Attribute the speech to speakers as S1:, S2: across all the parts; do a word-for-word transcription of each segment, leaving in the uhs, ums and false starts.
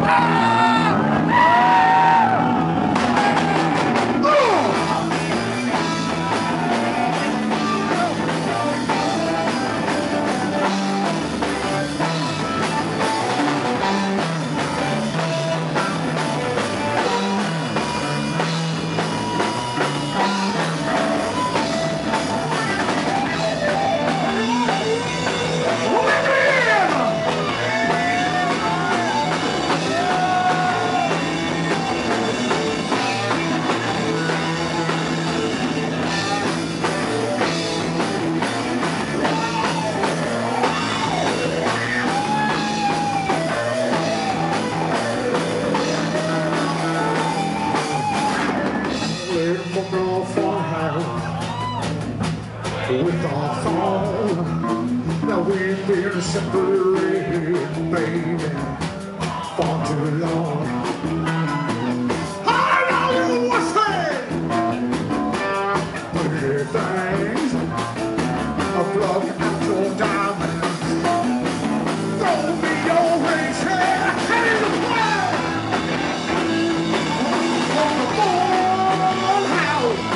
S1: With our song, now we've been separated, baby, for too long. I know you were saying pretty things, a plug out your diamonds, throw me your rings here, and in the fire, from the funhouse.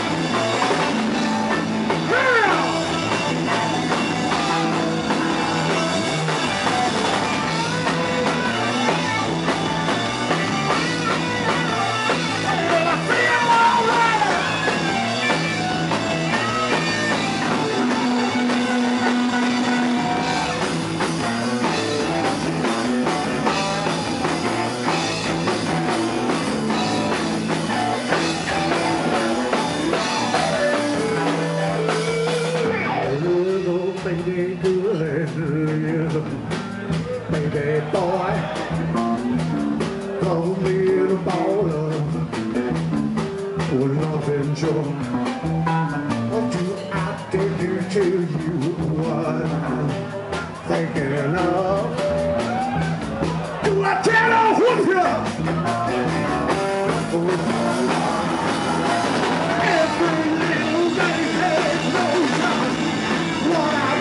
S1: Baby good, baby boy, throw me the ball of love and joy. What do I dare to tell you what I'm thinking of? Do I tell her whoop you? Every little thing has no time. What I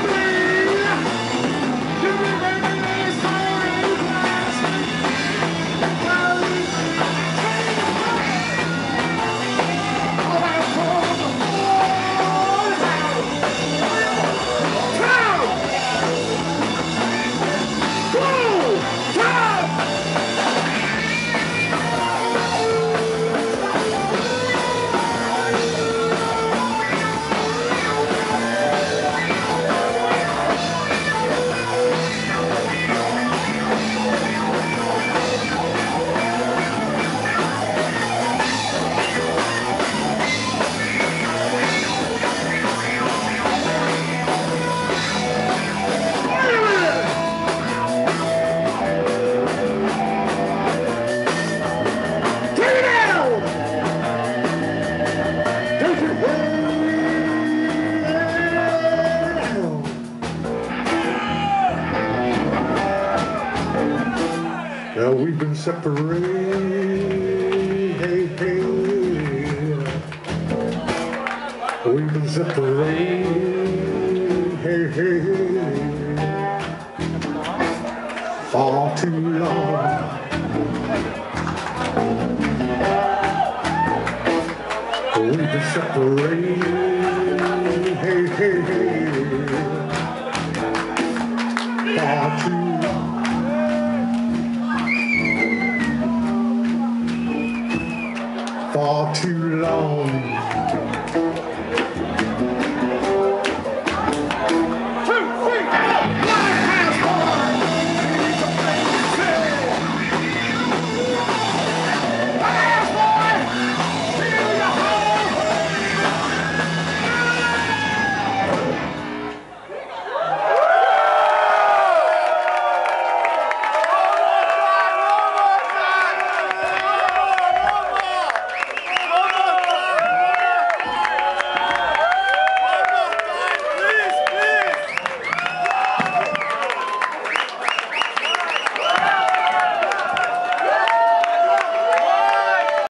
S1: Now we've been separated, we've been separated, far too long. We've been separated,